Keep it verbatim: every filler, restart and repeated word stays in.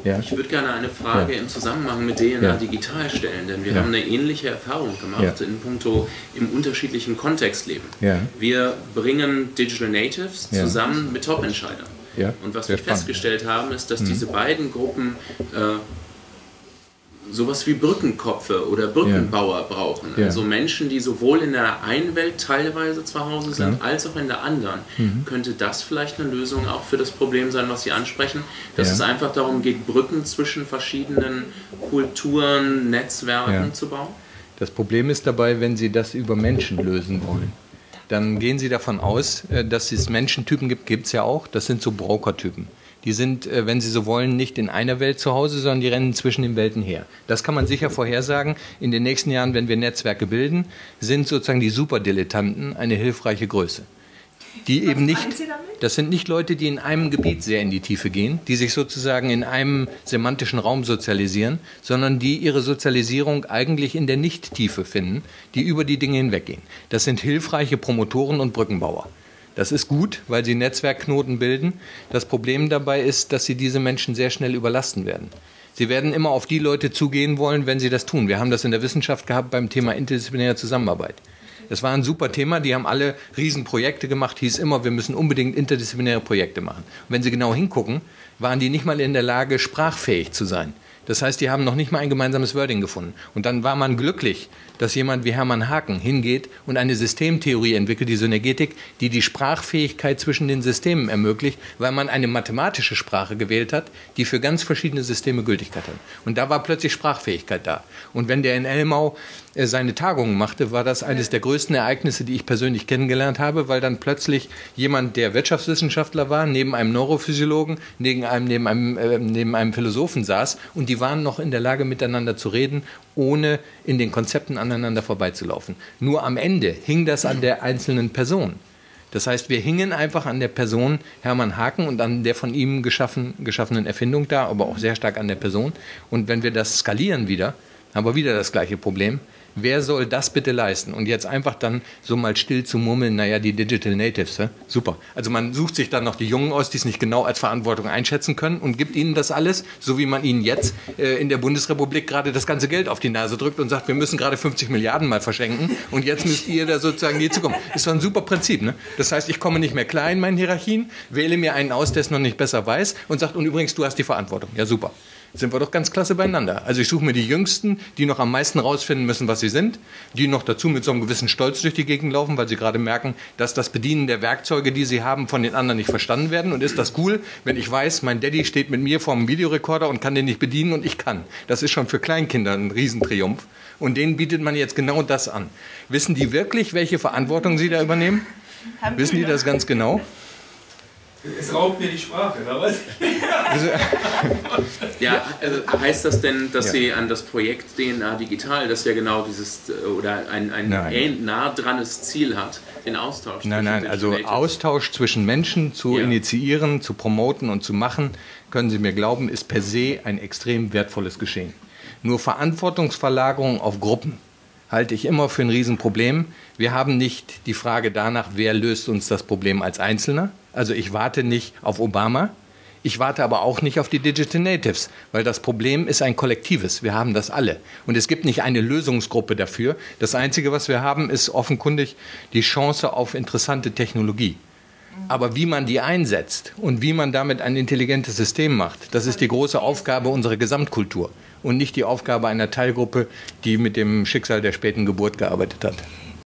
Ja. Ich würde gerne eine Frage ja. im Zusammenhang mit D N A ja. digital stellen, denn wir ja. haben eine ähnliche Erfahrung gemacht ja. in puncto im unterschiedlichen Kontextleben. Ja. Wir bringen Digital Natives ja. zusammen mit Top-Entscheidern. Ja. Und was Sehr wir spannend. festgestellt haben, ist, dass mhm. diese beiden Gruppen äh, sowas wie Brückenkopfe oder Brückenbauer ja. brauchen. Ja. Also Menschen, die sowohl in der einen Welt teilweise zu Hause sind, ja. als auch in der anderen. Mhm. Könnte das vielleicht eine Lösung auch für das Problem sein, was Sie ansprechen? Dass ja. es einfach darum geht, Brücken zwischen verschiedenen Kulturen, Netzwerken ja. zu bauen? Das Problem ist dabei, wenn Sie das über Menschen lösen wollen, dann gehen Sie davon aus, dass es Menschentypen gibt, gibt es ja auch, das sind so Brokertypen. Die sind, wenn Sie so wollen, nicht in einer Welt zu Hause, sondern die rennen zwischen den Welten her. Das kann man sicher vorhersagen. In den nächsten Jahren, wenn wir Netzwerke bilden, sind sozusagen die Superdilettanten eine hilfreiche Größe. Die eben nicht, das sind nicht Leute, die in einem Gebiet sehr in die Tiefe gehen, die sich sozusagen in einem semantischen Raum sozialisieren, sondern die ihre Sozialisierung eigentlich in der Nicht-Tiefe finden, die über die Dinge hinweggehen. Das sind hilfreiche Promotoren und Brückenbauer. Das ist gut, weil sie Netzwerkknoten bilden. Das Problem dabei ist, dass sie diese Menschen sehr schnell überlasten werden. Sie werden immer auf die Leute zugehen wollen, wenn sie das tun. Wir haben das in der Wissenschaft gehabt beim Thema interdisziplinäre Zusammenarbeit. Das war ein super Thema, die haben alle Riesenprojekte gemacht, hieß immer, wir müssen unbedingt interdisziplinäre Projekte machen. Und wenn Sie genau hingucken, waren die nicht mal in der Lage, sprachfähig zu sein. Das heißt, die haben noch nicht mal ein gemeinsames Wording gefunden. Und dann war man glücklich, dass jemand wie Hermann Haken hingeht und eine Systemtheorie entwickelt, die Synergetik, die die Sprachfähigkeit zwischen den Systemen ermöglicht, weil man eine mathematische Sprache gewählt hat, die für ganz verschiedene Systeme Gültigkeit hat. Und da war plötzlich Sprachfähigkeit da. Und wenn der in Elmau äh, seine Tagungen machte, war das eines der größten Ereignisse, die ich persönlich kennengelernt habe, weil dann plötzlich jemand, der Wirtschaftswissenschaftler war, neben einem Neurophysiologen, neben einem, neben einem, äh, neben einem Philosophen saß und die waren noch in der Lage, miteinander zu reden, ohne in den Konzepten aneinander vorbeizulaufen. Nur am Ende hing das an der einzelnen Person. Das heißt, wir hingen einfach an der Person Hermann Haken und an der von ihm geschaffen, geschaffenen Erfindung da, aber auch sehr stark an der Person. Und wenn wir das skalieren wieder, haben wir wieder das gleiche Problem. Wer soll das bitte leisten? Und jetzt einfach dann so mal still zu murmeln, naja, die Digital Natives, hä? Super. Also man sucht sich dann noch die Jungen aus, die es nicht genau als Verantwortung einschätzen können und gibt ihnen das alles, so wie man ihnen jetzt äh, in der Bundesrepublik gerade das ganze Geld auf die Nase drückt und sagt, wir müssen gerade fünfzig Milliarden mal verschenken und jetzt müsst ihr da sozusagen die Zukunft. Ist doch ein super Prinzip, ne? Das heißt, ich komme nicht mehr klar in meinen Hierarchien, wähle mir einen aus, der es noch nicht besser weiß und sagt, und übrigens, du hast die Verantwortung. Ja, super. Sind wir doch ganz klasse beieinander. Also ich suche mir die Jüngsten, die noch am meisten rausfinden müssen, was sie sind, die noch dazu mit so einem gewissen Stolz durch die Gegend laufen, weil sie gerade merken, dass das Bedienen der Werkzeuge, die sie haben, von den anderen nicht verstanden werden. Und ist das cool, wenn ich weiß, mein Daddy steht mit mir vor einem Videorekorder und kann den nicht bedienen und ich kann. Das ist schon für Kleinkinder ein Riesentriumph. Und denen bietet man jetzt genau das an. Wissen die wirklich, welche Verantwortung sie da übernehmen? Wissen die das ganz genau? Es raubt mir die Sprache, oder was? Ja, also heißt das denn, dass ja. Sie an das Projekt D N A Digital, das ja genau dieses, oder ein, ein nah dranes Ziel hat, den Austausch? Nein, nein, also Austausch zwischen Menschen zu ja. initiieren, zu promoten und zu machen, können Sie mir glauben, ist per se ein extrem wertvolles Geschehen. Nur Verantwortungsverlagerung auf Gruppen halte ich immer für ein Riesenproblem. Wir haben nicht die Frage danach, wer löst uns das Problem als Einzelner. Also ich warte nicht auf Obama, ich warte aber auch nicht auf die Digital Natives, weil das Problem ist ein kollektives. Wir haben das alle. Und es gibt nicht eine Lösungsgruppe dafür. Das Einzige, was wir haben, ist offenkundig die Chance auf interessante Technologie. Aber wie man die einsetzt und wie man damit ein intelligentes System macht, das ist die große Aufgabe unserer Gesamtkultur und nicht die Aufgabe einer Teilgruppe, die mit dem Schicksal der späten Geburt gearbeitet hat.